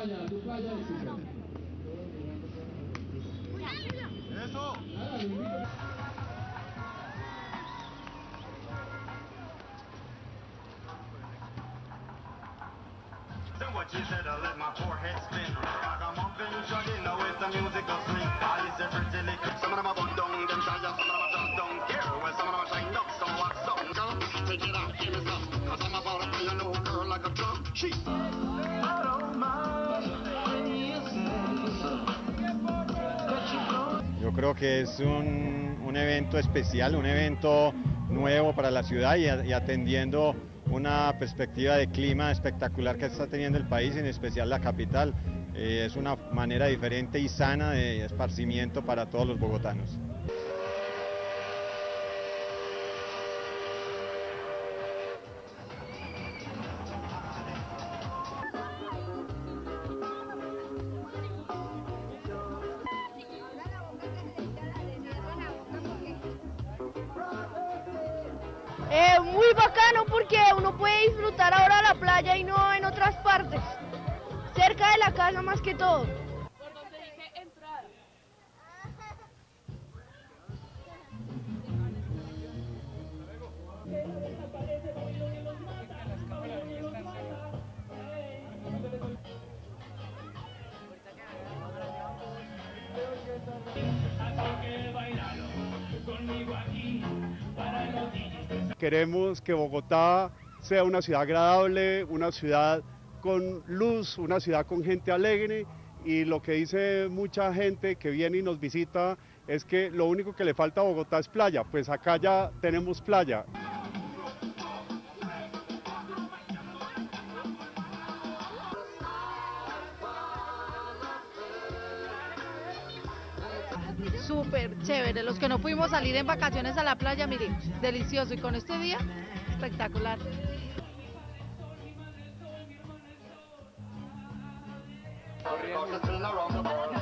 tu playa es súper. Eso. What you said, I let my forehead spin. Ragamuffin, chugging, now it's the musical swing. I is every silly clip. Some of them are bun down, them shy, some of them are don't care. Well, some of them are shine up, so what's up, girl? Take it out, give me some. Cause I'm about to play a little girl like a drum. She. I don't mind when you say. Yo creo que es un evento especial, un evento nuevo para la ciudad y atendiendo una perspectiva de clima espectacular que está teniendo el país, en especial la capital. Es una manera diferente y sana de esparcimiento para todos los bogotanos. Muy bacano porque uno puede disfrutar ahora la playa y no en otras partes, cerca de la casa más que todo. Por donde dije entrar. Queremos que Bogotá sea una ciudad agradable, una ciudad con luz, una ciudad con gente alegre, y lo que dice mucha gente que viene y nos visita es que lo único que le falta a Bogotá es playa. Pues acá ya tenemos playa. Súper chévere, los que no pudimos salir en vacaciones a la playa, miren, delicioso, y con este día, espectacular. Corriendo.